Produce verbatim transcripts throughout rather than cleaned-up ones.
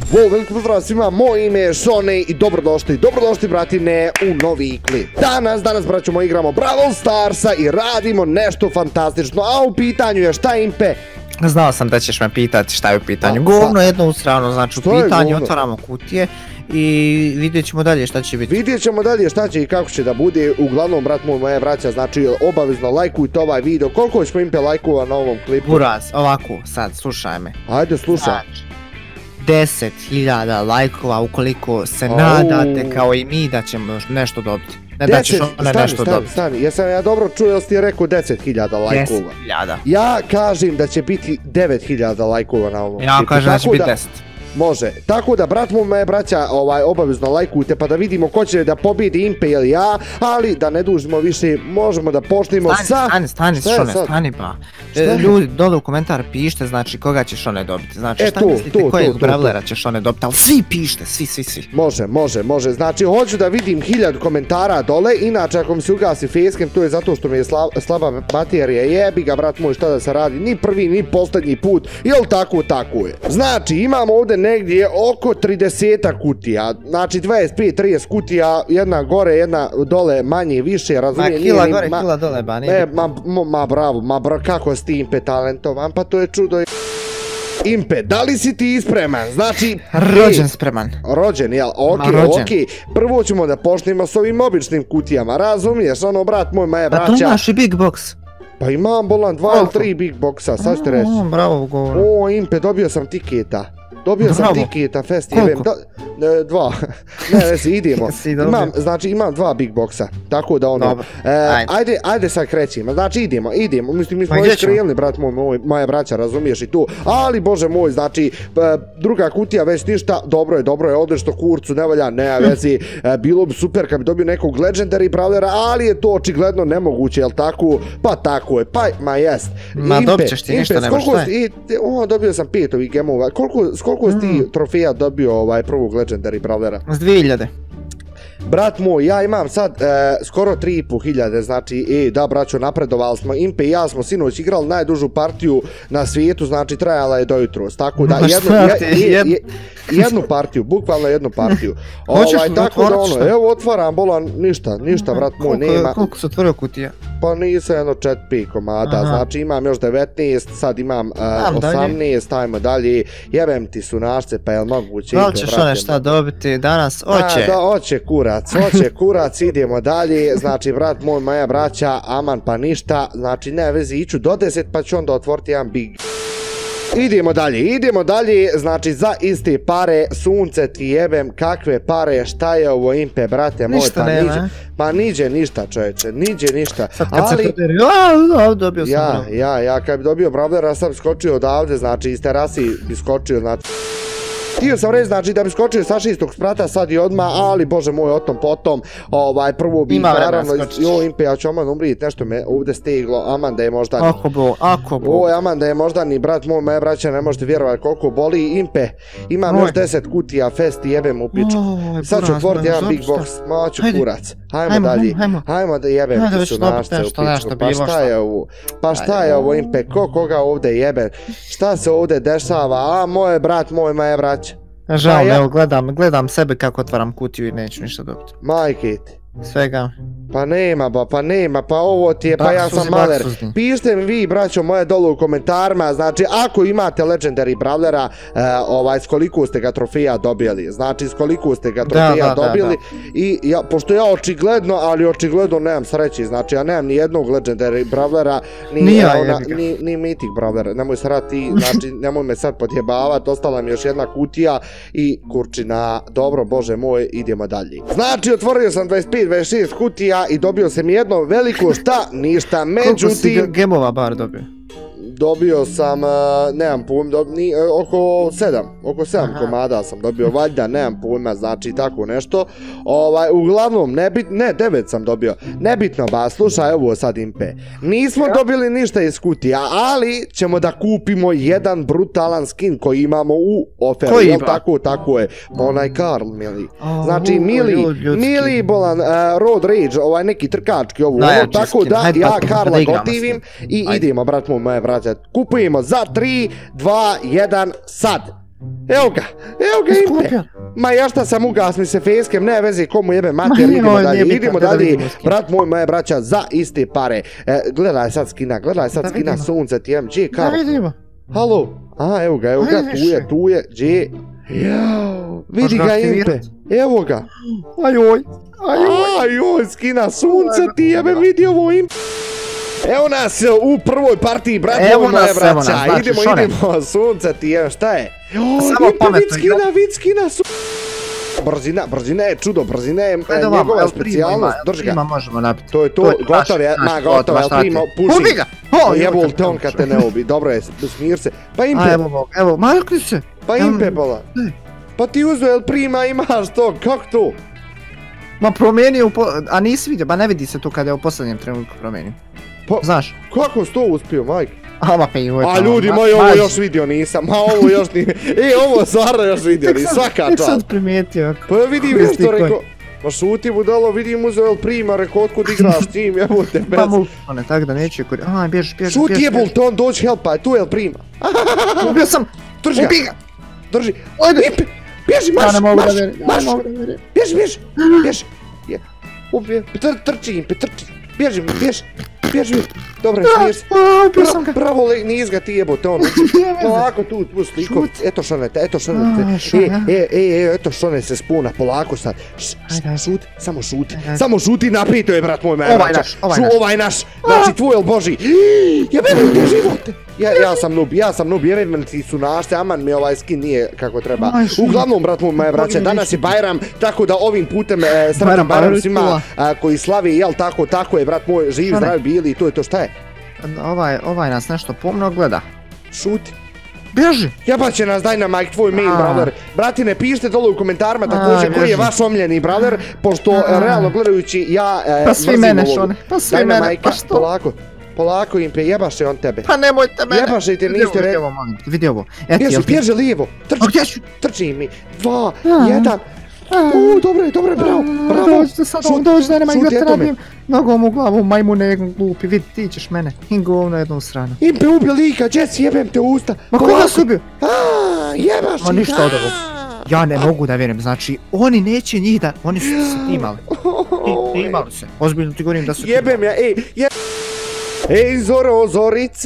Wow, veliko pozdrav svima, moje ime je Šone i dobrodošli, dobrodošli bratine u novi klip. Danas, danas braćo igramo Brawl Starsa i radimo nešto fantastično, a u pitanju je šta Impe? Znao sam da ćeš me pitati šta je u pitanju. Govno jedno usravno, znači u pitanju otvaramo kutije i vidjet ćemo dalje šta će biti. Vidjet ćemo dalje šta će i kako će da bude. Uglavnom, brat moj, moje braća, znači obavezno lajkujte ovaj video. Koliko ćemo Impe lajkova na ovom klipu? Buraz, ovako, sad, slušaj me. Ajde, slušaj. deset hiljada lajkova ukoliko se nadate kao i mi da ćemo nešto dobiti. Ne da ćeš one nešto dobiti. Stani, jesam ja dobro čuo, jel ti je rekao deset hiljada lajkova? deset hiljada. Ja kažem da će biti devet hiljada lajkova na ovom. Ja kažem da će biti deset. Može, tako da brat mu moje braća obavezno lajkujte pa da vidimo ko će da pobjedi Impe ili ja, ali da ne dužimo više, možemo da počnemo sa... Stani, stani, stani, stani pa. Ljudi, dole u komentar pišite, znači koga ćeš one dobiti, znači šta mislite kojeg bravlera ćeš one dobiti, ali svi pišite, svi, svi, svi. Može, može, može, znači hoću da vidim hiljadu komentara dole, inače ako mi se ugasi facecam, to je zato što mi je slaba baterija, jebi ga brat moj šta da se radi, ni prvi, ni posljednji put, jel tako, tako je. Znači imamo ovdje negdje oko trideset kutija, znači dvadeset pet trideset kutija, jedna gore, jedna dole, manje, više, razumijem. Ma kila gore, kila dole, ba, ne. Ma bravo, ma bravo, kako si ti Impe talentovan, pa to je čudo. Impe, da li si ti spreman? Znači... Rođen spreman. Rođen, jel? Ok, ok. Prvo ćemo da počnemo s ovim običnim kutijama, razumiješ? Ono, brat moj, moje braća... Pa tu imaš i big box. Pa imam bolan dva ili tri big boxa, sad ću ti reći. Bravo, govor. O, Impe, dobio sam tiketa. Dobio sam tiketa, fest, jebem, dva, ne, resi, idemo, imam, znači imam dva big boxa, tako da ono, ajde, ajde sad krećimo, znači idemo, idemo, mislim, mi smo već krenuli, brat moj, moja braća, razumiješ i tu, ali bože moj, znači, druga kutija već ništa, dobro je, dobro je, odeš to kurcu, ne valja, ne, vezi, bilo bi super kad bi dobio nekog legendary brawlera, ali je to očigledno nemoguće, jel tako, pa tako je, pa, ma jest. Ma dobit ćeš ti ništa, nemaš šta je. O, dobio sam pet ovih gemova, koliko, koliko si ti trofeja dobio ovaj prvog legendary brawlera? S dvije hiljade. Brat moj, ja imam sad skoro tri i po hiljade, znači, e, da braćo, napredovali smo, Impe i ja smo sinoć igrali najdužu partiju na svijetu, znači trajala je do jutros, tako da, jednu partiju, bukvalno jednu partiju. Hoćeš li otvorit šta? Evo otvaram, bolan, ništa, ništa, brat moj, nema. Koliko se otvorio kutija? Pa nisam jedno četiri pet komada, znači imam još devetnaest, sad imam osamnaest, ajmo dalje, jebem ti su našce, pa jel moguće? Da li ćeš one šta dobiti danas? Oće. Da, oće kurac, oće kurac, idemo dalje, znači brat moj, moja braća, aman pa ništa, znači ne vezi, iću do deset pa ću onda otvoriti jedan big. Idemo dalje, idemo dalje, znači za iste pare, sunce ti jebem, kakve pare, šta je ovo Impe, brate moj, pa niđe, pa niđe ništa čovječe, niđe ništa, ali, dobio sam ja, ja, ja, kad bi dobio brawlera sam skočio odavde, znači iz terasi bi skočio, znači, htio sam reći, znači da bi skočio sa šestog sprata sad i odmah, ali bože moj, o tom potom, ovaj, prvo bi naravno, jo Impe, ja ću aman umrijeti, nešto me ovdje steglo, aman da je možda ni, ako bo, ako bo, oj, aman da je možda ni, brat moj, moje braća, ne možete vjerovati koliko boli, Impe, imam još deset kutija, fest i jebem u pičku, sad ću otvoriti jedan big box, ma ću kurac, hajmo dalje, hajmo da jebem ti su našce u pičku, pa šta je ovo, pa šta je ovo Impe, ko koga ovdje jebe, šta se ovdje dešava, a moje brat, moj, moje braća. Žao me, evo gledam, gledam sebe kako otvaram kutiju i neću ništa dobiti. Majke ti. Svega. Pa nema ba, pa nema, pa ovo ti je, pa ja sam maler. Pišite mi vi, braćo moje, dole u komentarima, znači ako imate legendary brawlera, ovaj, s koliko ste ga trofeja dobili, znači s koliko ste ga trofeja dobili, i pošto ja očigledno, ali očigledno nemam sreći, znači ja nemam ni jednog legendary brawlera, ni mythic brawlera, nemoj se rati, znači nemoj me sad podjebavati, ostala mi još jedna kutija i kurčina, dobro, bože moj, idemo dalje. Znači otvorio sam dvadeset pet dvadeset šest kutija i dobio sam jedno veliko šta, ništa, međutim... Koliko si gemova bar dobio? Dobio sam, nemam pojma, oko sedam, oko sedam komada sam dobio, valjda, nemam pojma, znači tako nešto. Uglavnom, ne, devet sam dobio, nebitno ba, slušaj ovo sad Impe, nismo dobili ništa iz kutija, ali ćemo da kupimo jedan brutalan skin koji imamo u oferu, jel tako, tako je, onaj Karl, mili, znači mili, mili bolan, Road Rage, ovaj neki trkački ovo, tako da ja Karla gotivim i idemo, brat moj, moje braće, kupujemo za tri, dva, jedan, sad. Evo ga, evo ga Impe. Ma ja šta sam ugasni se fejskem, ne vezi komu jebe mater, idemo dalje, idemo dalje, brat moj, moja braća, za iste pare. Gledaj sad skina, gledaj sad skina, sunce ti jem, gdje kao? Da vidimo. Halo, aha, evo ga, evo ga, tu je, tu je, gdje? Jao, vidi ga Impe, evo ga. Ajoj, ajoj, ajoj, skina, sunce ti jebe, vidi ovo Impe. Evo nas u prvoj partiji, brat moj, moja braća, idemo, idemo, sunce ti jebe, šta je? Samo pametno igra. Vidskina, vidskina, su... Brzina, brzina je čudo, brzina je njegova specijalnost, drži ga. Prima možemo nabiti. To je to, gotov je, ma gotov je, prima, puši. Ubi ga! Jebol te on kad te ne ubi, dobro je, smir se. Pa Impe. A evo, evo, makni se. Pa Impe, bola. Pa ti uzo, jel prima imaš to, kako to? Ma promijenio, a nisi vidio, ba ne vidi se to kada je u posljednjem trenutku promijenio. Znaš? Kako si to uspio, majke? Ama pa i ovo je to. A ljudi moji, ovo još vidio nisam, ma ovo još nije. E, ovo stvarno još vidio nisam, svaka čast. Tek sad primijetio. Pa ja vidim isto, rekao, ma šuti budalo, vidim uzo El Prima, rekao, otkud igraš tim, jebote, bez. Pa mu, one, tak da neće kuri, aha, bježi, bježi, bježi. Šuti jebol, to on dođi helpa, tu je El Prima. Ubio sam, drži ga, drži, Impe, bježi, marš, marš, marš, bježi, bježi, bježi, ubije, trči Impe, trči, bježi, bježi. Bježi, dobro je, smiješ se. Bravo, niz ga ti jebote, ono. Polako tu, tu sliko. Eto šonete, eto šonete. E, e, e, eto šone se spuna, polako sad. Šuti, samo šuti. Samo šuti, napito je, brat moj, me. Ovaj naš, ovaj naš. Ovaj naš, znači tvoj el Boži. Jebem te živote. Ja sam noob, ja sam noob, jebem ti su našte, aman mi ovaj skin nije kako treba. Uglavnom, brat moj, moje braće, danas je Bajram, tako da ovim putem sretan Bajram svima koji slavi, jel tako, tako je, brat moj, živ, zdravi bili i to je to, šta je? Ovaj, ovaj nas nešto pomno gleda. Šuti. Bježi! Jebaće nas Dynamike, tvoj main brother. Bratine, pišite dole u komentarima također koji je vaš omljeni brother, pošto realno gledajući ja pa svi mene šone, pa svi mene, pa što? Polako, polako Impe, jebaše on tebe. Pa nemojte mene! Jebaše te niste re... Vidi ovo, bježi, bježi lijevo, trči, trči mi, dva, jedan. Uuu, dobro je, dobro je, bravo, bravo. Dođite sad, dođi da nema igrati radim. Nogom u glavu, majmune glupi, vidi, ti ćeš mene. I govno jednu stranu. Impe ubio lika, Jesse, jebem te u usta. Ma koga si ubio? Aaaa, jebaš. Ma ništa od ovog. Ja ne mogu da vjerujem, znači, oni neće njih da, oni su se snimali. Snimali se, ozbiljno ti govorim da su... Jebem ja, ej, jebem. Ej, Zoro, Zorice.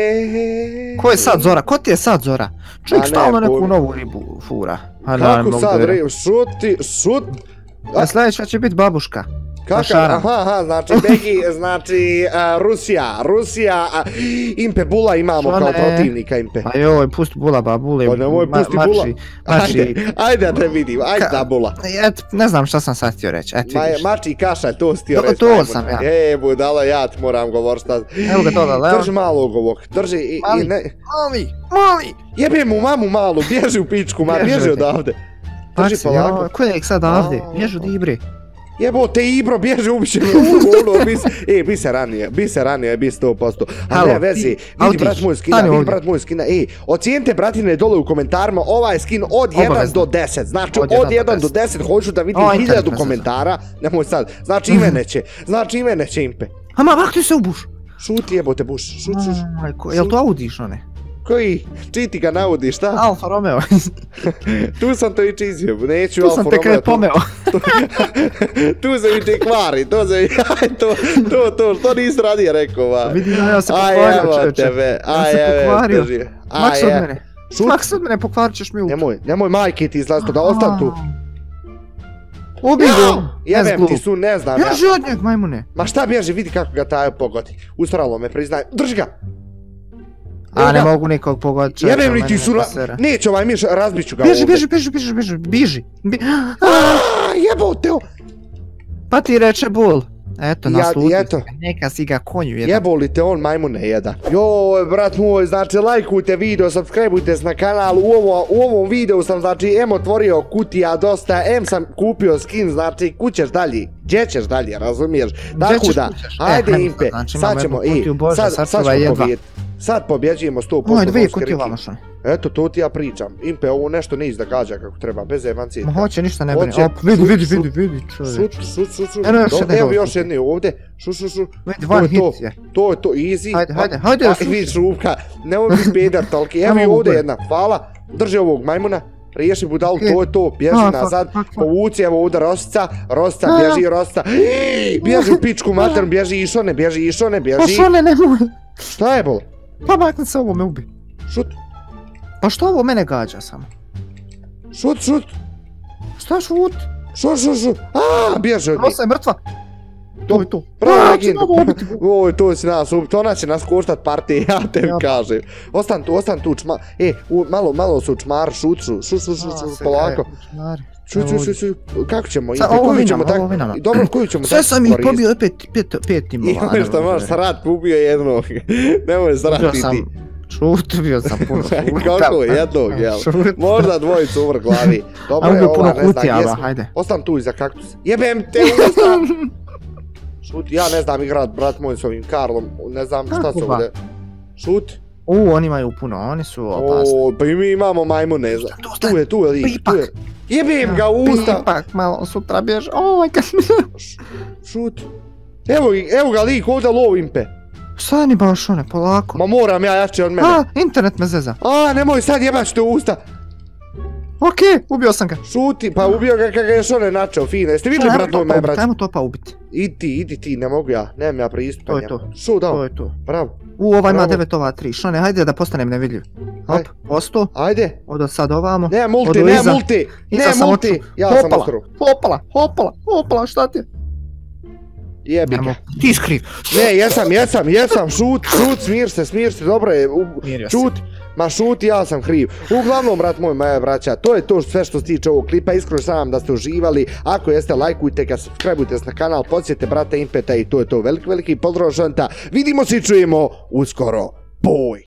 Ko je sad Zora? Ko ti je sad Zora? Čovjek stalno neku novu ribu fura. Kako sad ribu? Šuti, šut. A sljedeća će biti babuška. Kaka? Aha, aha, znači Begi, znači Rusija, Rusija, Impe Bula imamo kao protivnika Impe. Pa joj, pusti Bula ba, Bula je mači, mači. Ajde da vidim, ajde da Bula. Ne znam šta sam sad htio reći, eto vidiš. Mači i kaša, to si htio reći. To sam ja. E, budalo, ja ti moram govoriti šta. Evo ga toga, evo. Drži malog ovog, drži i ne. Mali, mali. Jebe mu mamu malu, bježi u pičku, ma, bježi odavde. Drži polako. Ko je sad ovdje? Bježi od Ibri. Jebote Ibro, bježi, ubiće mi u ono, e, bi se ranije, bi se ranije, bi sto posto. A ne, vezi, vidi brat moj skina, vidi brat moj skina, ej, ocijenite bratine dole u komentarima ovaj skin od jedan do deset, znači od jedan do deset, hoću da vidim hiljadu komentara, nemoj sad, znači imene će, znači imene će Impe. Ama, vak ti se ubuš? Šuti jebote buš, šut, šut. Jel to Audiš one? Koji? Čiji ti ga naudi, šta? Alfa Romeo. Tu sam to i čizio, neću Alfa Romeo. Tu sam te kada je pomeo. Tu se mi če kvari, to se mi... To, to, to, što nisi radije rekao, va. Vidim, ja se pokvario, čovječe. Ja se pokvario. Maks od mene. Maks od mene, pokvarit ćeš mi uk. Nemoj, nemoj majke ti izlazito, da ostan tu. Ubi go! Jebem ti su, ne znam ja. Bježi od njeg, majmune. Ma šta bježi, vidi kako ga taj pogodi. Ustralo me, priznaj. Drži ga! A ne mogu nikog pogoditi čovjeka. Jebem li ti su, neće ovaj miš, razbit ću ga ovdje. Bježi, bježi, bježi, bježi, bježi. Jebote! Pa ti reče Bull. Eto, nasluti se, neka si ga konju jedan. Jeboli te on majmune jedan. Joj, brat moj, znači lajkujte video, subscribeujte se na kanal. U ovom videu sam, znači, em otvorio kutija dosta, em sam kupio skin, znači, kućeš dalje. Gdje ćeš dalje, razumiješ? Tako da, ajde Impe, sad ćemo, i, sad ćemo pobijeti. Sad pobjeđujemo sto posto Oj, dvije kutije vama šone. Eto, to ti ja pričam. Impe, ovo nešto ne izda kako treba, bez evancija. Ma hoće, ništa ne brini. Op, vidi, vidi, vidi, vidi, čovječ. Šut, šut, šut, šut. Evo još jedni ovdje. Šut, šut, šut. Vidi, one hit je. To je to, easy. Hajde, hajde, hajde. Vidi, šupka. Nemoj biti peder toliki. Evo i ovdje jedna. Hvala. Drži ovog majmuna. Riješi budalu, to je to, bježi nazad, povuci, evo ovdje Rostica, Rostica, bježi Rostica, bježi u pičku maternu, bježi Išone, bježi Išone, bježi... Pa Šone, nemoj! Šta je bol? Pa makni se, ovo me ubi. Šut. Pa što ovo mene gađa samo? Šut, šut. Šta šut? Šut, šut, šut, aaa, bježi od njih. Rosa je mrtva. To je to. Pravo legenda. Oj, to će nas ubiti, ona će nas koštat partije, ja te kažem. Ostan tu, ostan tu, čma... E, malo, malo su čmar, šut, šut, šut, šut, šut, polako. Šut, šut, šut, šut, kako ćemo, Impe, koju ćemo tako... Dobro, koju ćemo tako... Sve sam ih pobio, pet timova. Imamo što možeš srat, ubio jednog. Nemoj srat ti ti. Šut, bio sam puno šuta. Kako, jednog, jel? Možda dvojicu uvr glavi. Dobro je ova, ne znam, jesmo. Ostan tu iza kaktusa. Jebem te, ustan! Šut, ja ne znam igrat, brat moj, s ovim Karlom, ne znam šta su ovdje. Šut. Uuu, oni imaju puno, oni su opasni. Ooo, pa i mi imamo majmu, ne znam. Tu je, tu je lik, tu je. Jebim ga u usta. Pipak, malo sutra bjež, oj, kad mi... Šut. Evo, evo ga lik, ovdje lov Impe. Šta ni baš one, polako. Ma moram ja jače od mene. A, internet me zeza. A, nemoj sad jebać te u usta. Okej, ubio sam ga. Šuti, pa ubio ga kada ga još one načeo, fine. Jeste vidjeli brat moj, moje brać? Ajmo topa ubiti. Idi ti, idi ti, ne mogu ja, nemam ja pristupa njemu. To je to. Šut, dao. To je to. Bravo. U, ovaj ima devet ova tri. Šone, hajde da postanem nevidljiv. Hop, posto. Ajde. Od sad ovamo. Ne multi, ne multi, ne multi. Ja sam ustru. Hopala, hopala, hopala, šta ti je? Jebi ga. Ti skriv. Ne, jesam, jesam, jesam, šut, šut, smir se, smir se, dobro je, šut. Ma šuti, ja sam kriv. Uglavnom, brat moj, moja braća, to je to sve što se tiče ovog klipa. Iskreno sam da ste uživali. Ako jeste, lajkujte ga, subscribeujte se na kanal, podsjetite brata Impeta i to je to. Veliki, veliki pozdrav šanta. Vidimo se i čujemo uskoro. Boj!